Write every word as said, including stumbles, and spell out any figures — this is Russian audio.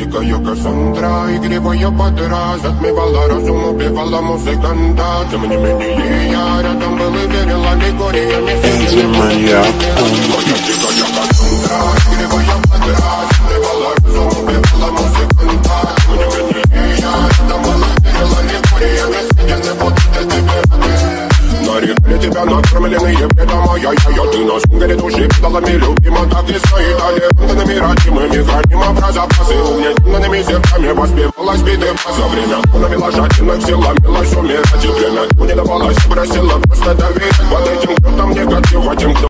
дикая Кассандра, игривая подра, затмевала разум, убивала музыканта. Тем не менее я рядом был и верил аллегориями. Энзи-маньяк. Моя дикая Кассандра, игривая подра, затмевала разум, убивала музыканта. Тем не менее я рядом был и верил аллегориями. Съедены вот эти пираты. Нарекли тебя накормленные бредом, а я-я-я. Ты на сунгере души педалами любима, так и стоит. Аллегантными родимыми храним образопасы. Угнетенными сердцами воспевалась биты фаз. Во время тунами лошадиных сил ломилась умирать. И время не давалось, просила просто доверять. Под этим кто-то негатив, этим кто